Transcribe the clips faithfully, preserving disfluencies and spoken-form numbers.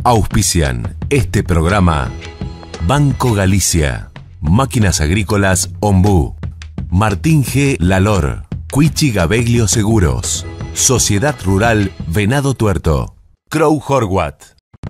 Auspician este programa Banco Galicia, Máquinas Agrícolas Ombú, Martín G. Lalor, Cuichi Gabeglio Seguros, Sociedad Rural Venado Tuerto, Crow Horwath.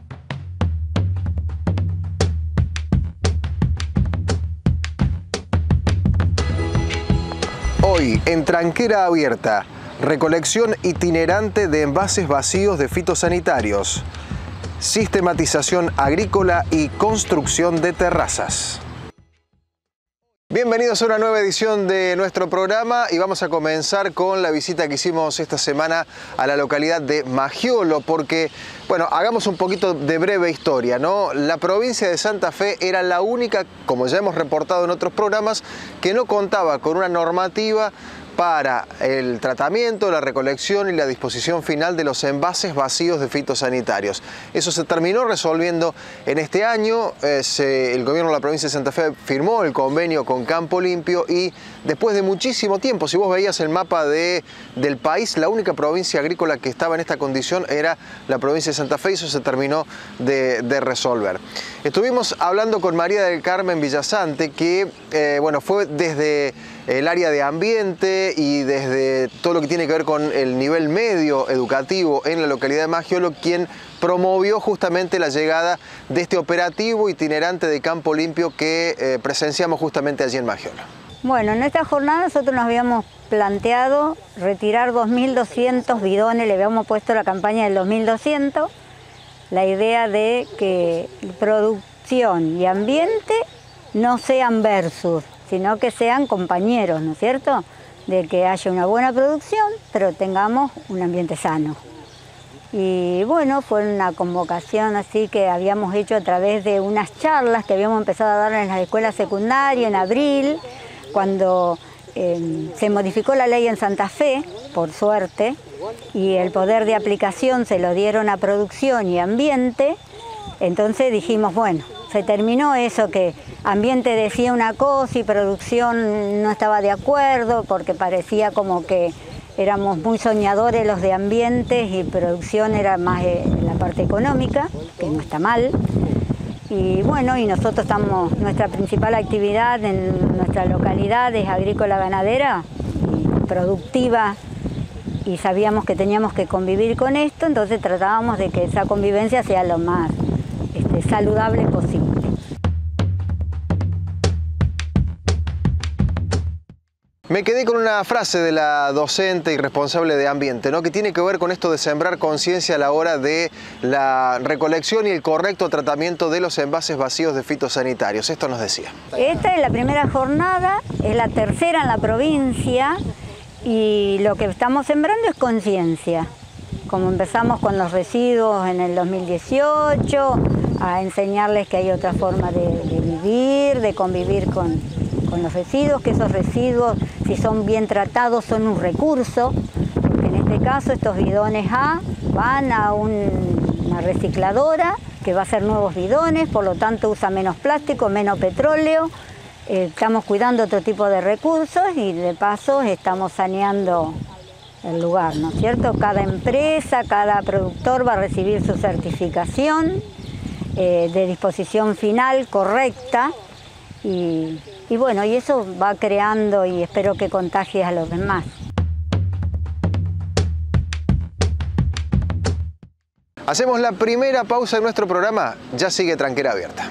Hoy en Tranquera Abierta, recolección itinerante de envases vacíos de fitosanitarios, sistematización agrícola y construcción de terrazas. Bienvenidos a una nueva edición de nuestro programa y vamos a comenzar con la visita que hicimos esta semana a la localidad de Maggiolo, porque, bueno, hagamos un poquito de breve historia, ¿no? La provincia de Santa Fe era la única, como ya hemos reportado en otros programas, que no contaba con una normativa para el tratamiento, la recolección y la disposición final de los envases vacíos de fitosanitarios. Eso se terminó resolviendo en este año. Eh, se, el gobierno de la provincia de Santa Fe firmó el convenio con Campo Limpio y después de muchísimo tiempo, si vos veías el mapa de, del país, la única provincia agrícola que estaba en esta condición era la provincia de Santa Fe y eso se terminó de, de resolver. Estuvimos hablando con María del Carmen Villasante, que eh, bueno, fue desde el área de ambiente y desde todo lo que tiene que ver con el nivel medio educativo en la localidad de Maggiolo, quien promovió justamente la llegada de este operativo itinerante de Campo Limpio que eh, presenciamos justamente allí en Maggiolo. Bueno, en esta jornada nosotros nos habíamos planteado retirar dos mil doscientos bidones, le habíamos puesto la campaña del dos mil doscientos, la idea de que producción y ambiente no sean versus, sino que sean compañeros, ¿no es cierto? De que haya una buena producción, pero tengamos un ambiente sano. Y bueno, fue una convocación así que habíamos hecho a través de unas charlas que habíamos empezado a dar en las escuelas secundarias en abril, cuando eh, se modificó la ley en Santa Fe, por suerte, y el poder de aplicación se lo dieron a producción y ambiente. Entonces dijimos, bueno, se terminó eso que ambiente decía una cosa y producción no estaba de acuerdo porque parecía como que éramos muy soñadores los de ambientes y producción era más la parte económica, que no está mal. Y bueno, y nosotros estamos, nuestra principal actividad en nuestra localidad es agrícola ganadera, productiva, y sabíamos que teníamos que convivir con esto, entonces tratábamos de que esa convivencia sea lo más este, saludable posible. Me quedé con una frase de la docente y responsable de ambiente, ¿no? Que tiene que ver con esto de sembrar conciencia a la hora de la recolección y el correcto tratamiento de los envases vacíos de fitosanitarios. Esto nos decía. Esta es la primera jornada, es la tercera en la provincia y lo que estamos sembrando es conciencia. Como empezamos con los residuos en el dos mil dieciocho, a enseñarles que hay otra forma de, de vivir, de convivir con, con los residuos, que esos residuos, si son bien tratados, son un recurso, porque en este caso estos bidones A van a un, una recicladora que va a hacer nuevos bidones, por lo tanto usa menos plástico, menos petróleo, eh, estamos cuidando otro tipo de recursos y de paso estamos saneando el lugar, ¿no es cierto? Cada empresa, cada productor va a recibir su certificación eh, de disposición final correcta y, y bueno, y eso va creando y espero que contagie a los demás. Hacemos la primera pausa de nuestro programa, ya sigue Tranquera Abierta.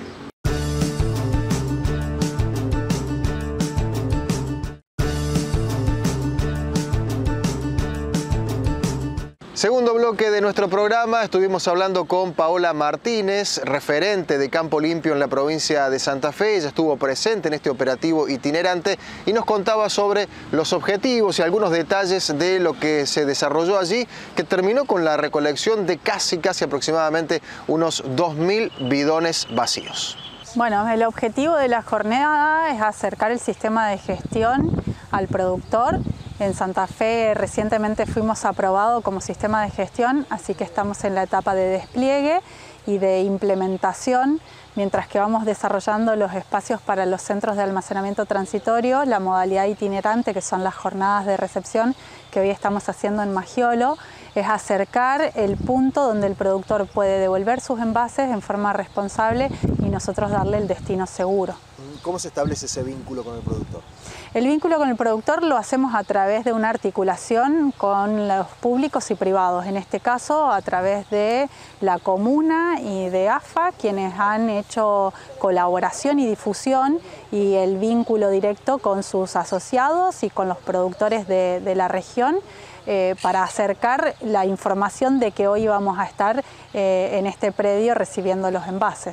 Segundo bloque de nuestro programa, estuvimos hablando con Paola Martínez, referente de Campo Limpio en la provincia de Santa Fe. Ella estuvo presente en este operativo itinerante y nos contaba sobre los objetivos y algunos detalles de lo que se desarrolló allí, que terminó con la recolección de casi, casi aproximadamente unos dos mil bidones vacíos. Bueno, el objetivo de la jornada es acercar el sistema de gestión al productor. En Santa Fe recientemente fuimos aprobados como sistema de gestión, así que estamos en la etapa de despliegue y de implementación. Mientras que vamos desarrollando los espacios para los centros de almacenamiento transitorio, la modalidad itinerante, que son las jornadas de recepción que hoy estamos haciendo en Magiolo, es acercar el punto donde el productor puede devolver sus envases en forma responsable y nosotros darle el destino seguro. ¿Cómo se establece ese vínculo con el productor? El vínculo con el productor lo hacemos a través de una articulación con los públicos y privados, en este caso a través de la comuna y de A F A, quienes han hecho colaboración y difusión, y el vínculo directo con sus asociados y con los productores de, de la región, eh, para acercar la información de que hoy vamos a estar eh, en este predio recibiendo los envases.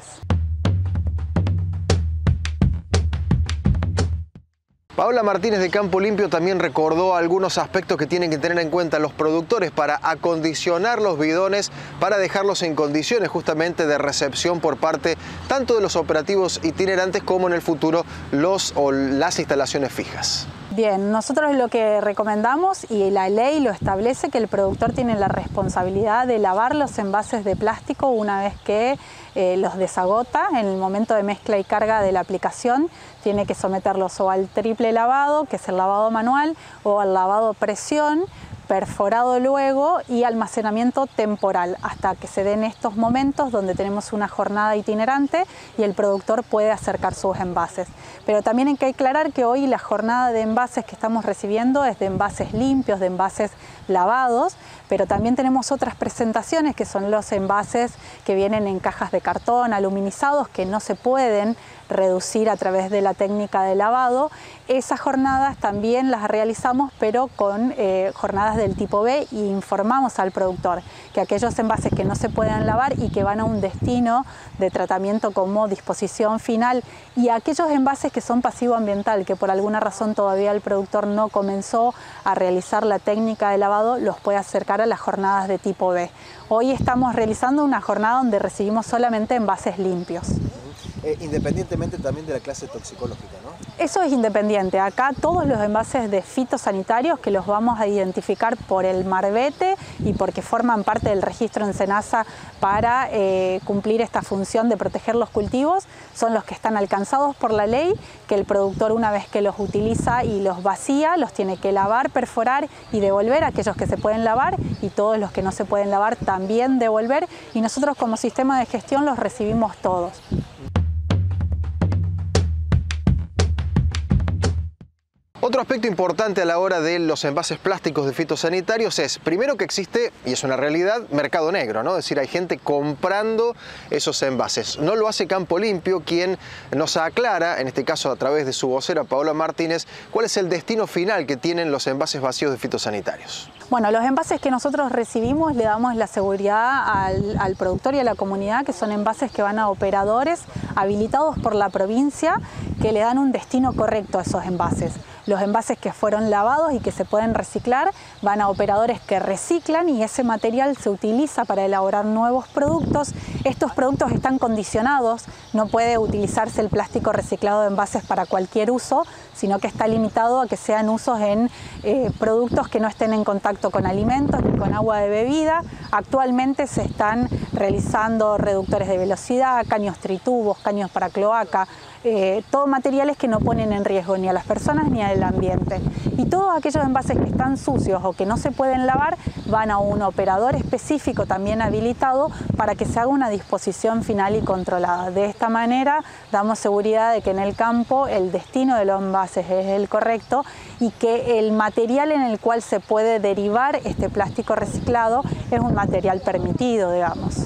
Paola Martínez de Campo Limpio también recordó algunos aspectos que tienen que tener en cuenta los productores para acondicionar los bidones, para dejarlos en condiciones justamente de recepción por parte tanto de los operativos itinerantes como en el futuro los o las instalaciones fijas. Bien, nosotros lo que recomendamos, y la ley lo establece, que el productor tiene la responsabilidad de lavar los envases de plástico una vez que eh, los desagota. En el momento de mezcla y carga de la aplicación tiene que someterlos o al triple lavado, que es el lavado manual, o al lavado presión, perforado luego, y almacenamiento temporal, hasta que se den estos momentos donde tenemos una jornada itinerante y el productor puede acercar sus envases. Pero también hay que aclarar que hoy la jornada de envases que estamos recibiendo es de envases limpios, de envases lavados, pero también tenemos otras presentaciones que son los envases que vienen en cajas de cartón aluminizados, que no se pueden reducir a través de la técnica de lavado. Esas jornadas también las realizamos, pero con eh, jornadas del tipo B, y informamos al productor que aquellos envases que no se pueden lavar y que van a un destino de tratamiento como disposición final, y aquellos envases que son pasivo ambiental, que por alguna razón todavía el productor no comenzó a realizar la técnica de lavado, los puede acercar a las jornadas de tipo B. Hoy estamos realizando una jornada donde recibimos solamente envases limpios. Eh, independientemente también de la clase toxicológica, ¿no? Eso es independiente. Acá todos los envases de fitosanitarios, que los vamos a identificar por el marbete y porque forman parte del registro en SENASA para eh, cumplir esta función de proteger los cultivos, son los que están alcanzados por la ley, que el productor, una vez que los utiliza y los vacía, los tiene que lavar, perforar y devolver. Aquellos que se pueden lavar, y todos los que no se pueden lavar también devolver, y nosotros como sistema de gestión los recibimos todos. Otro aspecto importante a la hora de los envases plásticos de fitosanitarios es, primero, que existe, y es una realidad, mercado negro, ¿no? Es decir, hay gente comprando esos envases. No lo hace Campo Limpio, quien nos aclara, en este caso a través de su vocera Paola Martínez, cuál es el destino final que tienen los envases vacíos de fitosanitarios. Bueno, los envases que nosotros recibimos le damos la seguridad al, al productor y a la comunidad, que son envases que van a operadores habilitados por la provincia, que le dan un destino correcto a esos envases. Los envases que fueron lavados y que se pueden reciclar van a operadores que reciclan, y ese material se utiliza para elaborar nuevos productos. Estos productos están condicionados, no puede utilizarse el plástico reciclado de envases para cualquier uso, sino que está limitado a que sean usos en eh, productos que no estén en contacto con alimentos ni con agua de bebida. Actualmente se están realizando reductores de velocidad, caños tritubos, caños para cloaca, eh, todo materiales que no ponen en riesgo ni a las personas ni al ambiente. Y todos aquellos envases que están sucios o que no se pueden lavar van a un operador específico también habilitado para que se haga una disposición final y controlada. De esta manera damos seguridad de que en el campo el destino de los envases es el correcto, y que el material en el cual se puede derivar este plástico reciclado es un material permitido, digamos.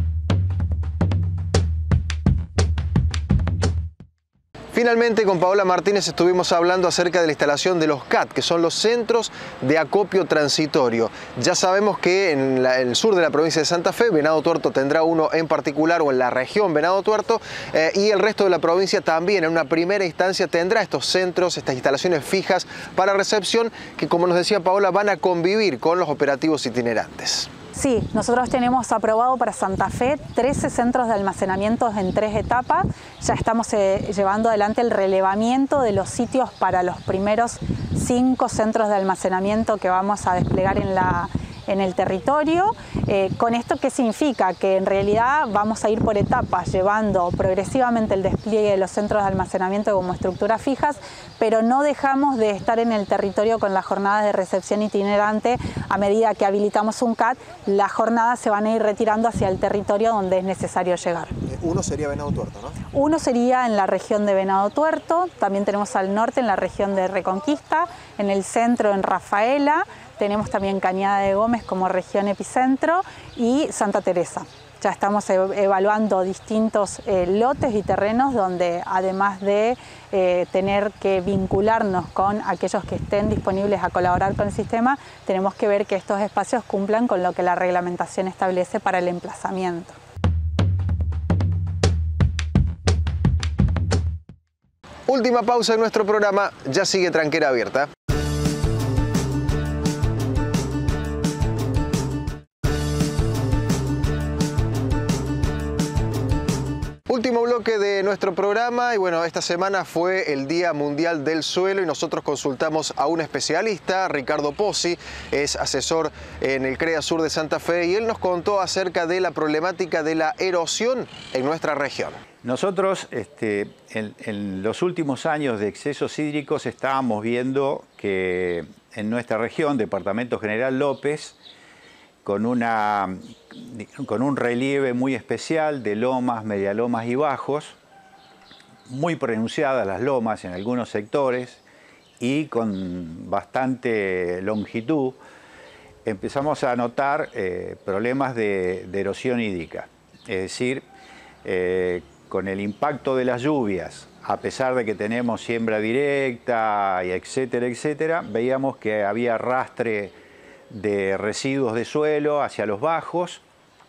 Finalmente, con Paola Martínez estuvimos hablando acerca de la instalación de los C A T, que son los centros de acopio transitorio. Ya sabemos que en la, el sur de la provincia de Santa Fe, Venado Tuerto tendrá uno en particular, o en la región Venado Tuerto, eh, y el resto de la provincia también en una primera instancia tendrá estos centros, estas instalaciones fijas para recepción, que, como nos decía Paola, van a convivir con los operativos itinerantes. Sí, nosotros tenemos aprobado para Santa Fe trece centros de almacenamiento en tres etapas. Ya estamos eh, llevando adelante el relevamiento de los sitios para los primeros cinco centros de almacenamiento que vamos a desplegar en la, en el territorio. Eh, ¿Con esto qué significa? Que en realidad vamos a ir por etapas, llevando progresivamente el despliegue de los centros de almacenamiento como estructuras fijas, pero no dejamos de estar en el territorio con las jornadas de recepción itinerante. A medida que habilitamos un C A T, las jornadas se van a ir retirando hacia el territorio donde es necesario llegar. Uno sería Venado Tuerto, ¿no? Uno sería en la región de Venado Tuerto, también tenemos al norte en la región de Reconquista, en el centro en Rafaela, tenemos también Cañada de Gómez como región epicentro y Santa Teresa. Ya estamos evaluando distintos eh, lotes y terrenos donde, además de eh, tener que vincularnos con aquellos que estén disponibles a colaborar con el sistema, tenemos que ver que estos espacios cumplan con lo que la reglamentación establece para el emplazamiento. Última pausa en nuestro programa, ya sigue Tranquera Abierta. Último bloque de nuestro programa y bueno, esta semana fue el Día Mundial del Suelo y nosotros consultamos a un especialista, Ricardo Pozzi, es asesor en el CREA Sur de Santa Fe y él nos contó acerca de la problemática de la erosión en nuestra región. Nosotros este, en, en los últimos años de excesos hídricos estábamos viendo que en nuestra región, Departamento General López, con, una, con un relieve muy especial de lomas, medialomas y bajos, muy pronunciadas las lomas en algunos sectores y con bastante longitud, empezamos a notar eh, problemas de, de erosión hídrica. Es decir, eh, con el impacto de las lluvias, a pesar de que tenemos siembra directa, y etcétera, etcétera, veíamos que había arrastre de residuos de suelo hacia los bajos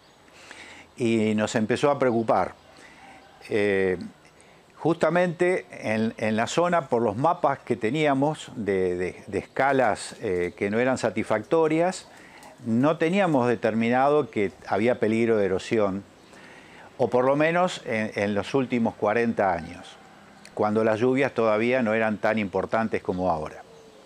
y nos empezó a preocupar. Eh, justamente en, en la zona, por los mapas que teníamos de, de, de escalas eh, que no eran satisfactorias, no teníamos determinado que había peligro de erosión, o por lo menos en, en los últimos cuarenta años, cuando las lluvias todavía no eran tan importantes como ahora.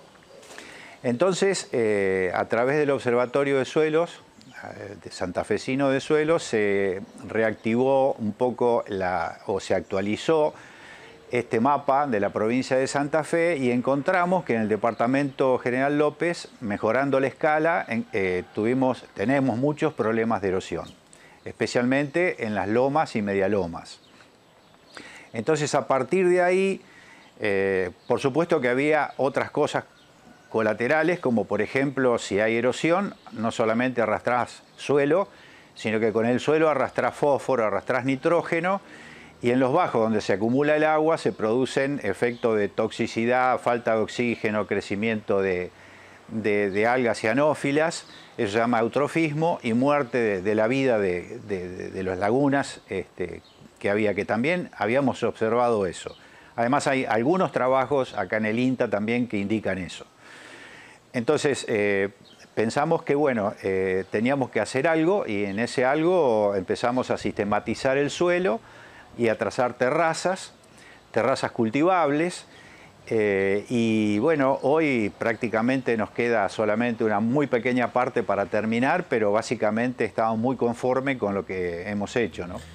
Entonces, eh, a través del Observatorio de Suelos, eh, de Santafesino de Suelos, se reactivó un poco la, o se actualizó este mapa de la provincia de Santa Fe y encontramos que en el Departamento General López, mejorando la escala, en, eh, tuvimos, tenemos muchos problemas de erosión, especialmente en las lomas y medialomas. Entonces, a partir de ahí, eh, por supuesto que había otras cosas colaterales, como por ejemplo, si hay erosión, no solamente arrastrás suelo, sino que con el suelo arrastrás fósforo, arrastrás nitrógeno, y en los bajos, donde se acumula el agua, se producen efectos de toxicidad, falta de oxígeno, crecimiento de, de, de algas cianófilas, eso se llama eutrofismo, y muerte de, de la vida de, de, de las lagunas este, que había, que también habíamos observado eso. Además hay algunos trabajos acá en el INTA también que indican eso. Entonces, eh, pensamos que bueno, eh, teníamos que hacer algo y en ese algo empezamos a sistematizar el suelo y a trazar terrazas, terrazas cultivables. Eh, y bueno, hoy prácticamente nos queda solamente una muy pequeña parte para terminar, pero básicamente estamos muy conformes con lo que hemos hecho, ¿no?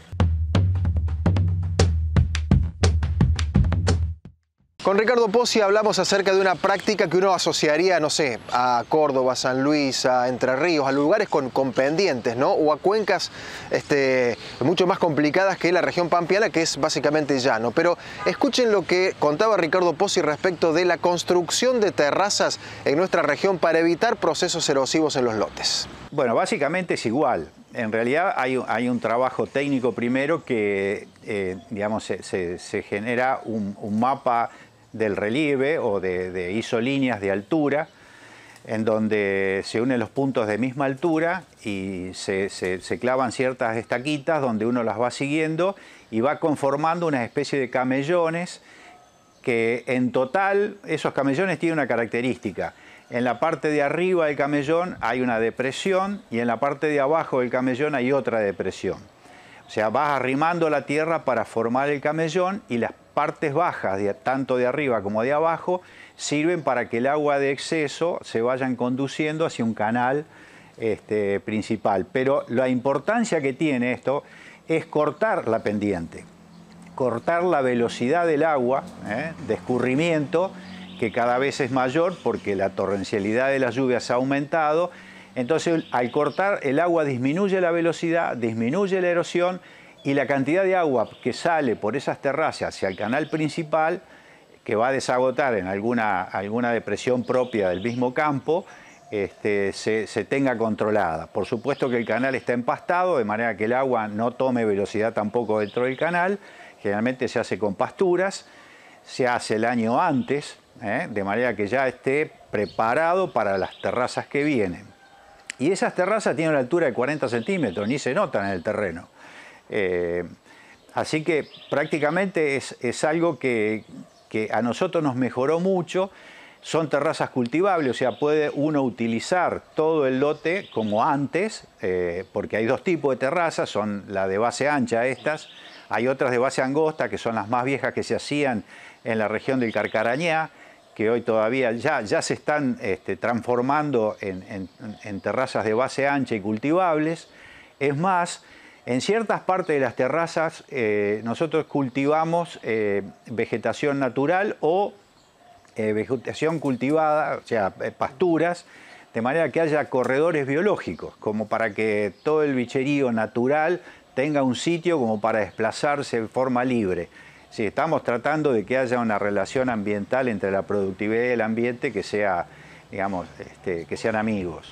Con Ricardo Pozzi hablamos acerca de una práctica que uno asociaría, no sé, a Córdoba, San Luis, a Entre Ríos, a lugares con, con pendientes, ¿no? O a cuencas este, mucho más complicadas que la región pampeana, que es básicamente llano. Pero escuchen lo que contaba Ricardo Pozzi respecto de la construcción de terrazas en nuestra región para evitar procesos erosivos en los lotes. Bueno, básicamente es igual. En realidad hay, hay un trabajo técnico primero que, eh, digamos, se, se, se genera un, un mapa del relieve o de, de isolíneas de altura, en donde se unen los puntos de misma altura y se, se, se clavan ciertas estaquitas donde uno las va siguiendo y va conformando una especie de camellones que en total, esos camellones tienen una característica. En la parte de arriba del camellón hay una depresión y en la parte de abajo del camellón hay otra depresión. O sea, vas arrimando la tierra para formar el camellón y las partes bajas, de, tanto de arriba como de abajo, sirven para que el agua de exceso se vayan conduciendo hacia un canal este, principal. Pero la importancia que tiene esto es cortar la pendiente, cortar la velocidad del agua, ¿eh? de escurrimiento, que cada vez es mayor porque la torrencialidad de las lluvias ha aumentado. Entonces, al cortar el agua disminuye la velocidad, disminuye la erosión, y la cantidad de agua que sale por esas terrazas hacia el canal principal, que va a desagotar en alguna, alguna depresión propia del mismo campo, este, se, se tenga controlada. Por supuesto que el canal está empastado, de manera que el agua no tome velocidad tampoco dentro del canal. Generalmente se hace con pasturas, se hace el año antes, ¿eh? de manera que ya esté preparado para las terrazas que vienen. Y esas terrazas tienen una altura de cuarenta centímetros, ni se notan en el terreno. Eh, así que prácticamente es, es algo que, que a nosotros nos mejoró mucho. Son terrazas cultivables, o sea, puede uno utilizar todo el lote como antes, eh, porque hay dos tipos de terrazas, son la de base ancha estas, hay otras de base angosta, que son las más viejas que se hacían en la región del Carcarañá, que hoy todavía ya, ya se están este, transformando en, en, en terrazas de base ancha y cultivables. Es más, en ciertas partes de las terrazas eh, nosotros cultivamos eh, vegetación natural o eh, vegetación cultivada, o sea, eh, pasturas, de manera que haya corredores biológicos, como para que todo el bicherío natural tenga un sitio como para desplazarse de forma libre. Sí, estamos tratando de que haya una relación ambiental entre la productividad y el ambiente que sea, digamos, este, que sean amigos.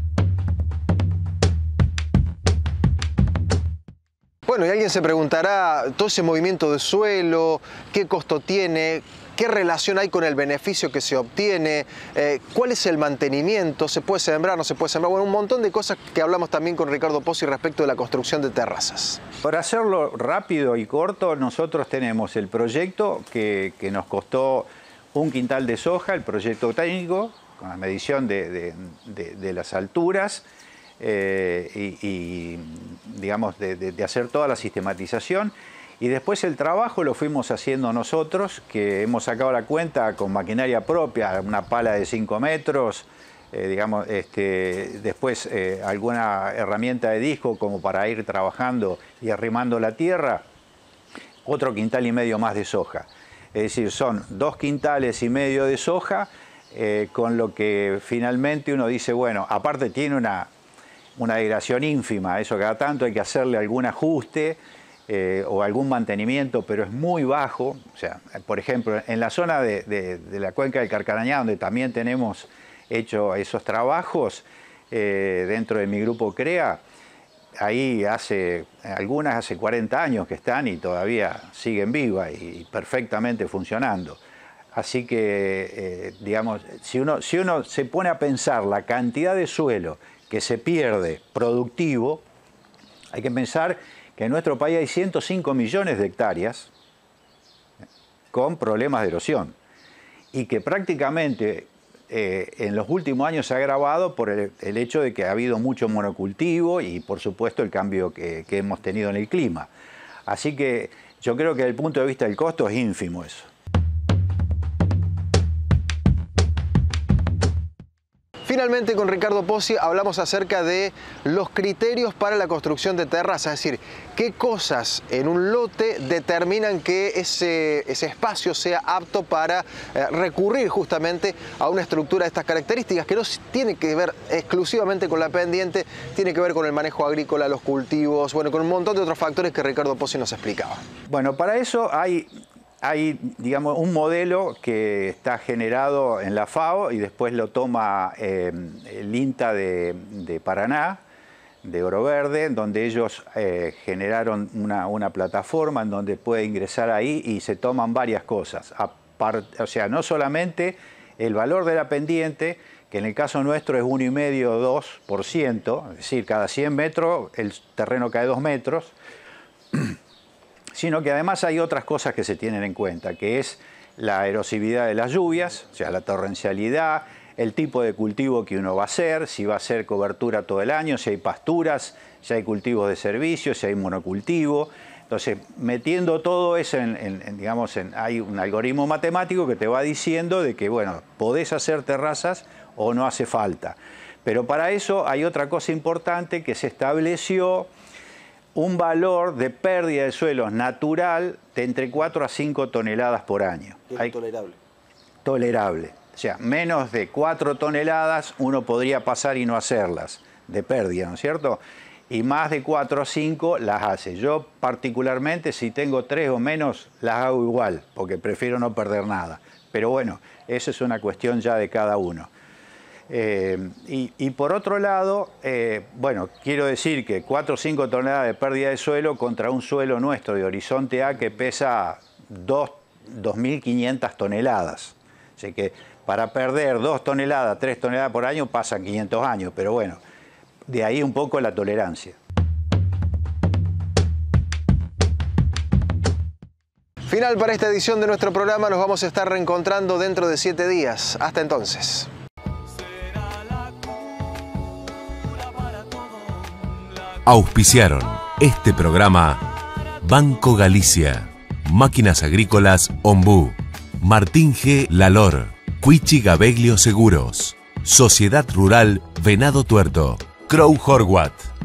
Bueno, y alguien se preguntará, todo ese movimiento de suelo, ¿qué costo tiene? ¿Qué relación hay con el beneficio que se obtiene? Eh, ¿Cuál es el mantenimiento? ¿Se puede sembrar? ¿No se puede sembrar? Bueno, un montón de cosas que hablamos también con Ricardo Pozzi respecto de la construcción de terrazas. Para hacerlo rápido y corto, nosotros tenemos el proyecto que, que nos costó un quintal de soja, el proyecto técnico, con la medición de, de, de, de las alturas, eh, y, y digamos, de, de, de hacer toda la sistematización. Y después el trabajo lo fuimos haciendo nosotros, que hemos sacado la cuenta con maquinaria propia, una pala de cinco metros, eh, digamos, este, después eh, alguna herramienta de disco como para ir trabajando y arrimando la tierra, otro quintal y medio más de soja. Es decir, son dos quintales y medio de soja, eh, con lo que finalmente uno dice, bueno, aparte tiene una, una degradación ínfima, eso cada tanto hay que hacerle algún ajuste, Eh, o algún mantenimiento, pero es muy bajo. O sea, por ejemplo, en la zona de, de, de la cuenca del Carcarañá, donde también tenemos hecho esos trabajos, eh, dentro de mi grupo CREA, ahí hace, algunas hace cuarenta años que están y todavía siguen vivas y perfectamente funcionando. Así que, eh, digamos, si uno, si uno se pone a pensar la cantidad de suelo que se pierde productivo, hay que pensar que en nuestro país hay ciento cinco millones de hectáreas con problemas de erosión y que prácticamente eh, en los últimos años se ha agravado por el, el hecho de que ha habido mucho monocultivo y por supuesto el cambio que, que hemos tenido en el clima. Así que yo creo que desde el punto de vista del costo es ínfimo eso. Finalmente, con Ricardo Pozzi hablamos acerca de los criterios para la construcción de terrazas, es decir, qué cosas en un lote determinan que ese, ese espacio sea apto para eh, recurrir justamente a una estructura de estas características, que no tiene que ver exclusivamente con la pendiente, tiene que ver con el manejo agrícola, los cultivos, bueno, con un montón de otros factores que Ricardo Pozzi nos explicaba. Bueno, para eso hay... Hay, digamos, un modelo que está generado en la FAO y después lo toma eh, el INTA de, de Paraná, de Oro Verde, donde ellos eh, generaron una, una plataforma en donde puede ingresar ahí y se toman varias cosas. Apart, o sea, no solamente el valor de la pendiente, que en el caso nuestro es uno coma cinco o dos por ciento, es decir, cada cien metros el terreno cae dos metros, sino que además hay otras cosas que se tienen en cuenta, que es la erosividad de las lluvias, o sea, la torrencialidad, el tipo de cultivo que uno va a hacer, si va a hacer cobertura todo el año, si hay pasturas, si hay cultivos de servicio, si hay monocultivo. Entonces, metiendo todo eso en, en, en digamos, en, hay un algoritmo matemático que te va diciendo de que, bueno, podés hacer terrazas o no hace falta. Pero para eso hay otra cosa importante, que se estableció un valor de pérdida de suelos natural de entre cuatro a cinco toneladas por año. ¿Es hay... tolerable? Tolerable. O sea, menos de cuatro toneladas uno podría pasar y no hacerlas, de pérdida, ¿no es cierto? Y más de cuatro o cinco las hace. Yo particularmente, si tengo tres o menos, las hago igual, porque prefiero no perder nada. Pero bueno, eso es una cuestión ya de cada uno. Eh, y, y por otro lado, eh, bueno, quiero decir que cuatro o cinco toneladas de pérdida de suelo contra un suelo nuestro de Horizonte A que pesa dos mil quinientas toneladas. Así que para perder dos toneladas, tres toneladas por año pasan quinientos años, pero bueno, de ahí un poco la tolerancia. Final para esta edición de nuestro programa. Nos vamos a estar reencontrando dentro de siete días. Hasta entonces. Auspiciaron este programa Banco Galicia, Máquinas Agrícolas Ombú, Martín G. Lalor, Cuichi Gabeglio Seguros, Sociedad Rural Venado Tuerto, Crow Horwath.